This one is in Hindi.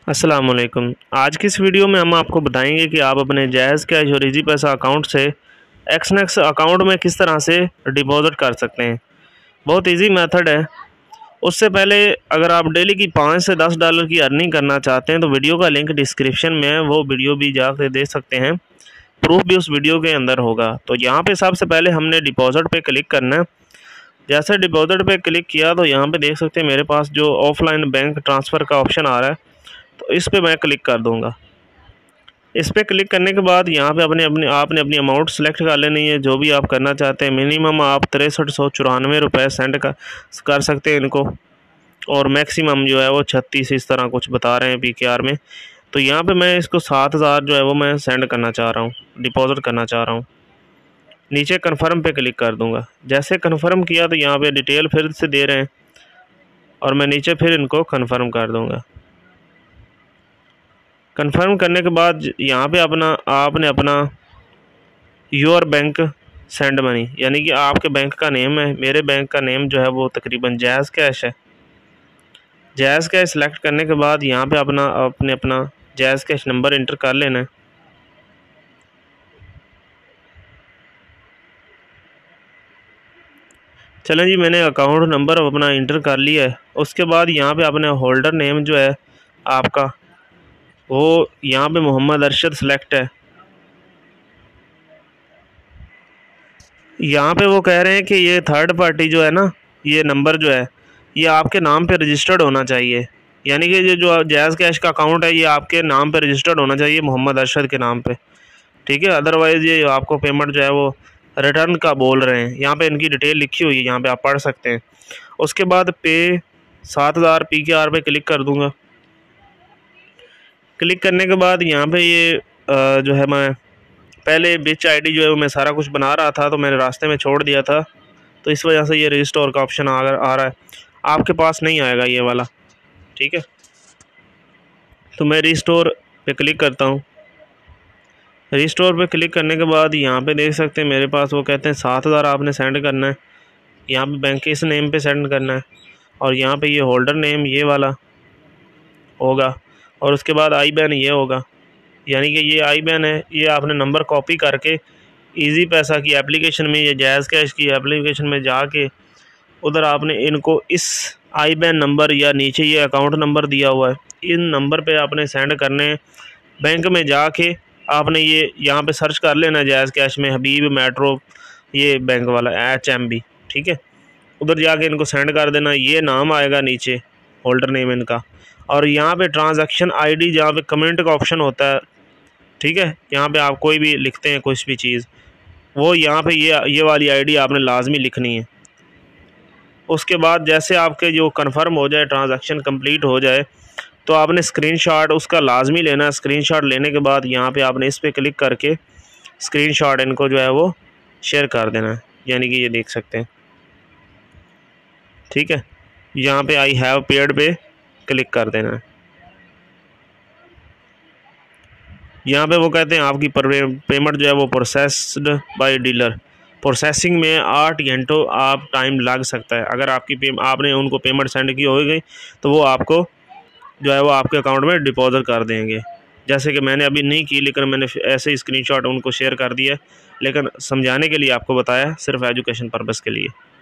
अस्सलाम वालेकुम। आज की इस वीडियो में हम आपको बताएंगे कि आप अपने जायज़ कैश और इजी पैसा अकाउंट से एक्सनेक्स अकाउंट में किस तरह से डिपॉज़िट कर सकते हैं। बहुत इजी मेथड है। उससे पहले अगर आप डेली की 5 से 10 डॉलर की अर्निंग करना चाहते हैं तो वीडियो का लिंक डिस्क्रिप्शन में है, वो वीडियो भी जाकर दे सकते हैं। प्रूफ भी उस वीडियो के अंदर होगा। तो यहाँ पे सबसे पहले हमने डिपॉज़िट पे क्लिक करना है। जैसे डिपॉज़िट पे क्लिक किया तो यहाँ पे देख सकते हैं मेरे पास जो ऑफलाइन बैंक ट्रांसफ़र का ऑप्शन आ रहा है, तो इस पे मैं क्लिक कर दूंगा। इस पर क्लिक करने के बाद यहाँ पे आपने अपनी अमाउंट सेलेक्ट कर लेनी है, जो भी आप करना चाहते हैं। मिनिमम आप 6394 रुपये सेंड कर सकते हैं इनको, और मैक्सिमम जो है वो 36 इस तरह कुछ बता रहे हैं PKR में। तो यहाँ पे मैं इसको 7000 जो है वो मैं सेंड करना चाह रहा हूँ, डिपॉज़िट करना चाह रहा हूँ। नीचे कन्फर्म पे क्लिक कर दूँगा। जैसे कन्फर्म किया तो यहाँ पे डिटेल फिर से दे रहे हैं, और मैं नीचे फिर इनको कन्फर्म कर दूँगा। कंफर्म करने के बाद यहाँ पे आपने अपना योर बैंक सेंड मनी, यानी कि आपके बैंक का नेम है। मेरे बैंक का नेम जो है वो तकरीबन जायज़ कैश है। जायज़ कैश सेलेक्ट करने के बाद यहाँ पे अपना जायज़ कैश नंबर इंटर कर लेना है। चलें जी, मैंने अकाउंट नंबर अपना इंटर कर लिया है। उसके बाद यहाँ पे अपने होल्डर नेम जो है आपका, वो यहाँ पे मोहम्मद अरशद सेलेक्ट है। यहाँ पे वो कह रहे हैं कि ये थर्ड पार्टी जो है ना, ये नंबर जो है ये आपके नाम पे रजिस्टर्ड होना चाहिए। यानी कि ये जो जायज़ कैश का अकाउंट है ये आपके नाम पे रजिस्टर्ड होना चाहिए, मोहम्मद अरशद के नाम पे। ठीक है, अदरवाइज़ ये आपको पेमेंट जो है वो रिटर्न का बोल रहे हैं। यहाँ पे इनकी डिटेल लिखी हुई है, यहाँ पे आप पढ़ सकते हैं। उसके बाद पे 7000 PKR पे क्लिक कर दूँगा। क्लिक करने के बाद यहाँ पे ये जो है, मैं पहले बिच ID जो है वो मैं सारा कुछ बना रहा था, तो मैंने रास्ते में छोड़ दिया था, तो इस वजह से ये रिस्टोर का ऑप्शन आ रहा है। आपके पास नहीं आएगा ये वाला, ठीक है। तो मैं रिस्टोर पे क्लिक करता हूँ। रिस्टोर पे क्लिक करने के बाद यहाँ पे देख सकते हैं मेरे पास वो कहते हैं 7000 आपने सेंड करना है। यहाँ पे बैंक के इस नेम पे सेंड करना है, और यहाँ पे ये होल्डर नेम ये वाला होगा, और उसके बाद IBAN ये होगा। यानी कि ये IBAN है, ये आपने नंबर कॉपी करके इजी पैसा की एप्लीकेशन में या जायज़ कैश की एप्लीकेशन में जाके उधर आपने इनको इस IBAN नंबर या नीचे ये अकाउंट नंबर दिया हुआ है, इन नंबर पे आपने सेंड करने। बैंक में जाके आपने ये यहाँ पे सर्च कर लेना जायज़ कैश में हबीब मेट्रो, ये बैंक वाला HMB, ठीक है। उधर जाके इनको सेंड कर देना। ये नाम आएगा नीचे, होल्डर नेम इनका, और यहाँ पे ट्रांजैक्शन ID जहाँ पे कमेंट का ऑप्शन होता है, ठीक है, यहाँ पे आप कोई भी लिखते हैं कुछ भी चीज़, वो यहाँ पे ये वाली ID आपने लाजमी लिखनी है। उसके बाद जैसे आपके जो कंफर्म हो जाए, ट्रांजैक्शन कंप्लीट हो जाए, तो आपने स्क्रीनशॉट उसका लाजमी लेना है। स्क्रीनशॉट लेने के बाद यहाँ पे आपने इस पर क्लिक करके स्क्रीनशॉट इनको जो है वो शेयर कर देना है। यानी कि ये देख सकते हैं, ठीक है। यहाँ पे आई हैव पेड पे क्लिक कर देना है। यहाँ पे वो कहते हैं आपकी पेमेंट जो है वो प्रोसेस्ड बाय डीलर, प्रोसेसिंग में 8 घंटों आप टाइम लग सकता है। अगर आपने उनको पेमेंट सेंड की होगी तो वो आपको जो है वो आपके अकाउंट में डिपॉजिट कर देंगे। जैसे कि मैंने अभी नहीं की, लेकिन मैंने ऐसे ही स्क्रीनशॉट उनको शेयर कर दिया, लेकिन समझाने के लिए आपको बताया, सिर्फ एजुकेशन पर्पज़ के लिए।